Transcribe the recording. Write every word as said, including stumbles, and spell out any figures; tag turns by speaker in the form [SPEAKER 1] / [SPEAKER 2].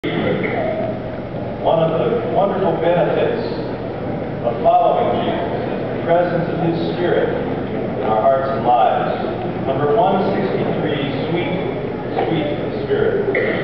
[SPEAKER 1] One of the wonderful benefits of following Jesus is the presence of His Spirit in our hearts and lives. Number one sixty-three, Sweet, Sweet Spirit.